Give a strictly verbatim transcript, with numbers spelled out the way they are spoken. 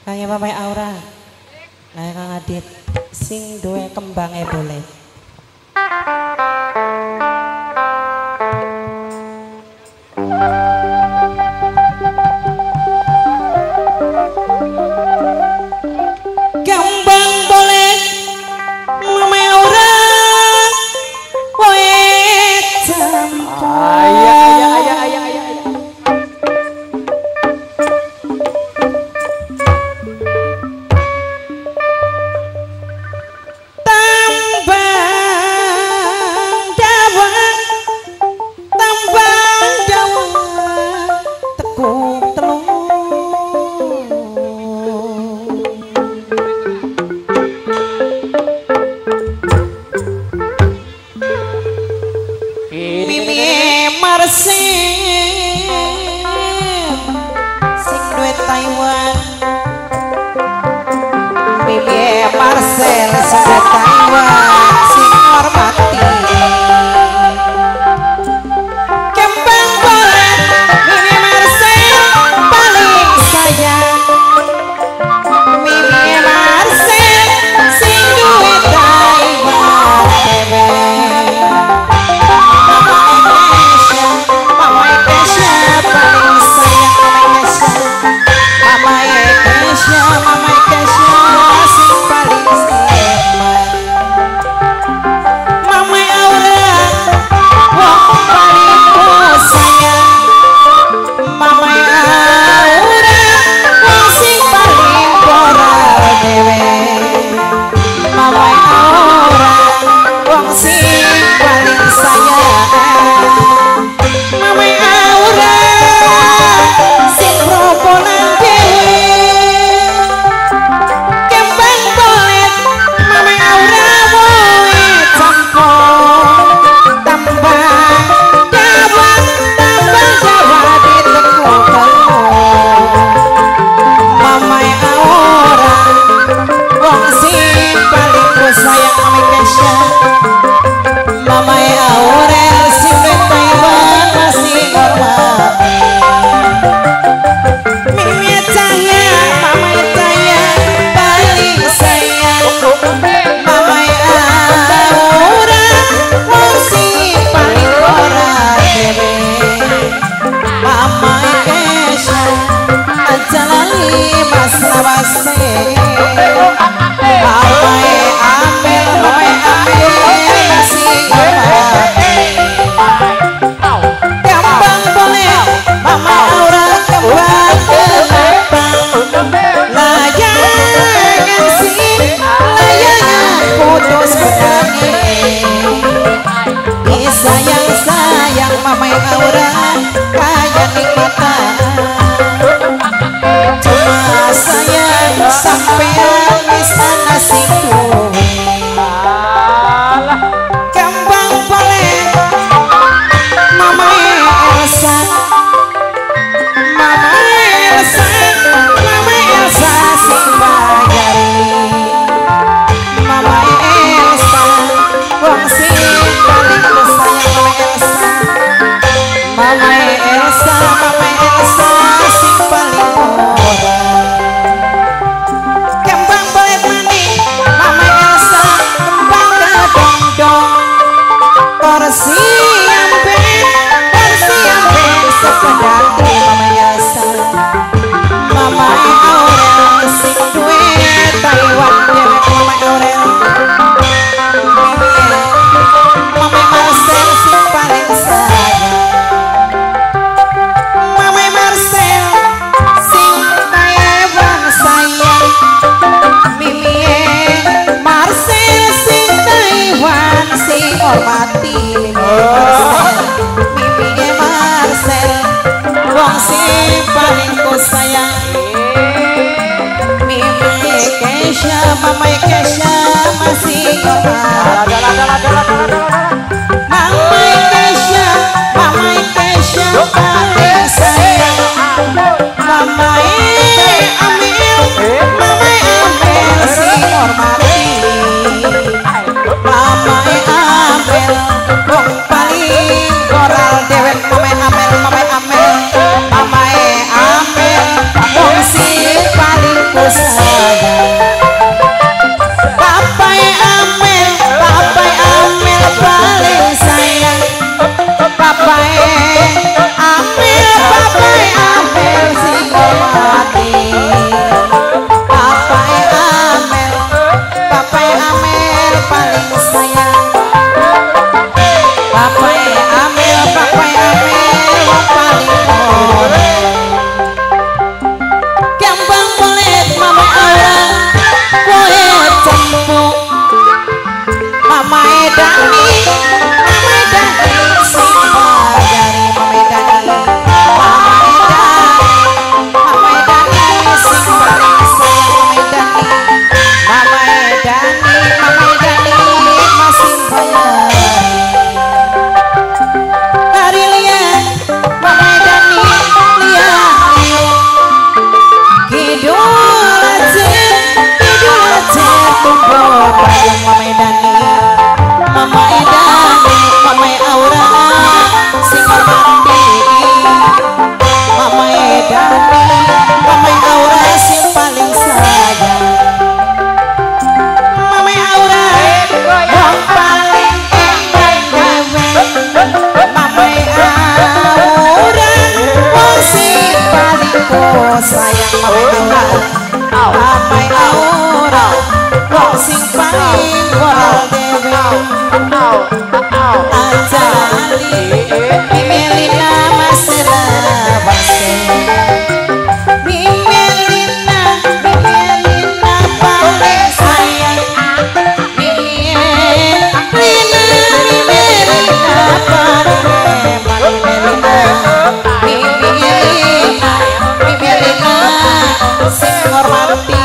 Kaya Mamae Aura. Kaya Kang Adit sing duwe kembangnya boleh. Kembang boleh Mamae Aura wae campur. Ayah ayah ayah ayah ayah. Marcel sudah Taiwan sing hormati kembang boleh Mimi Marcel paling sayang Mimi Marcel sing duwe Taiwan bebe Mama Kesha paling sayang Mama Kesha Mama Kesha sing paling Mamae Aura kaya nikmatan cuma sayang sampean bisa ngasih duwe kembang boleh Mamae Elsa Mamae Elsa Mamae Elsa sing bayari Mamae Elsa wong sing paling sayang Mamae Elsa Mamae Elsa sing paling ora kembang boleh mani Mamae Elsa kembang gadong-dong porsi amben porsi amben sepedati Mamae Elsa Mamae Aurel sing duwe Taiwan dewek Mamae Aurel Mamae Marcel sing paling sayang hormati Mimi Marcel wong sing paling ku sayang Mimi Kesha Mama Kesha masih hormati Mama Kesha Mama Kesha paling sayang Mama Amel Mama Amel sing hormati Mama Amel wong paling koral dewek Mama Amel Mama Amel Mama Amel wong sing paling kus sayang mama amai aura wong sing paling koral dewe aja lali mimelina masela bangse mimelina mimelina paling sayang mimelina mimelina paling mimelina mimelina mimelina sing ngormati